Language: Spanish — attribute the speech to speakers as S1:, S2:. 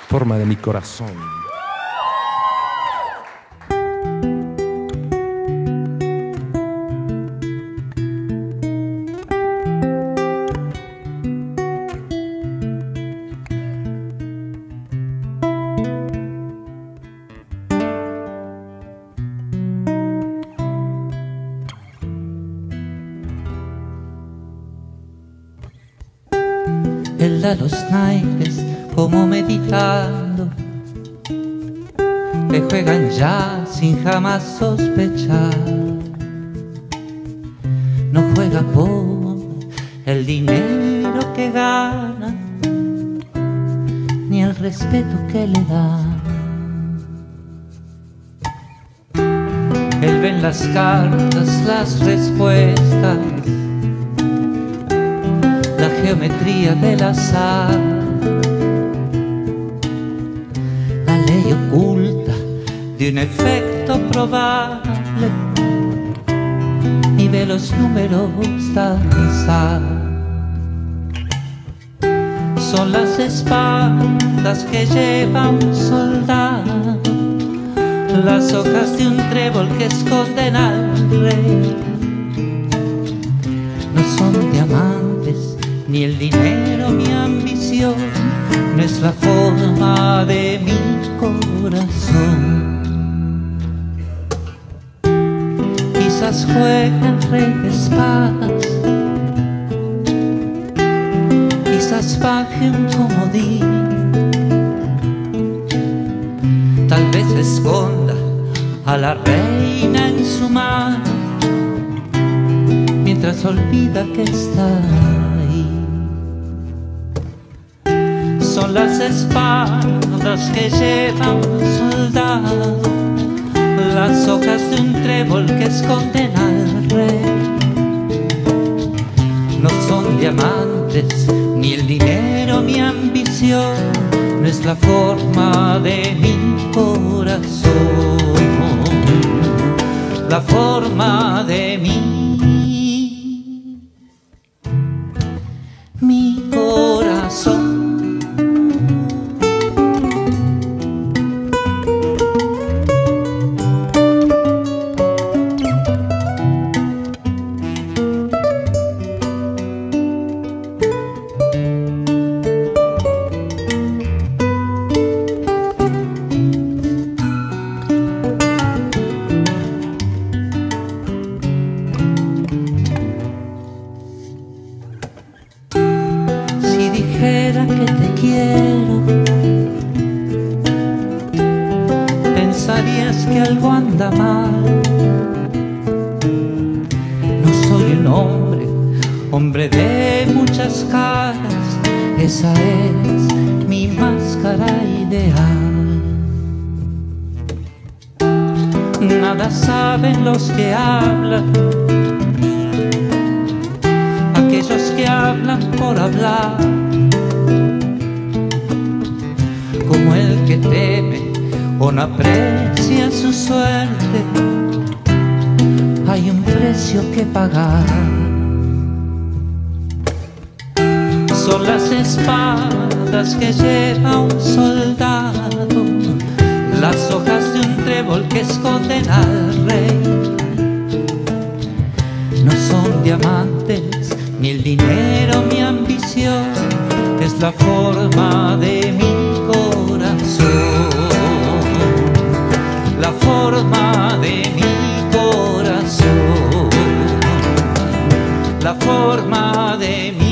S1: forma de mi corazón.
S2: Él da los naipes como meditando, que juegan ya sin jamás sospechar. No juega por el dinero que gana, ni el respeto que le dan. Él ve en las cartas las respuestas, la geometría del azar, la ley oculta de un efecto probable, y ve los números danzar. Son las espadas que lleva un soldado, las hojas de un trébol que esconden al rey. No son diamantes ni el dinero mi ambición, no es la forma de mi corazón. Quizás juega el rey de espadas, quizás baje un comodín, tal vez esconda a la reina en su mano, mientras olvida que está ahí. Son las espadas que lleva un soldado, las hojas de un trébol que esconden al rey. No son diamantes ni el dinero mi ambición, no es la forma de mi corazón, la forma de mi corazón. Dijera que te quiero, pensarías que algo anda mal. No soy un hombre de muchas caras, esa es mi máscara ideal. Nada saben los que hablan, aquellos que hablan por hablar, como el que teme o no aprecia su suerte. Hay un precio que pagar. Son las espadas que lleva un soldado, las hojas de un trébol que esconden al rey. No son diamantes ni el dinero mi ambición, es la forma de mi corazón, la forma de mi corazón, la forma de mi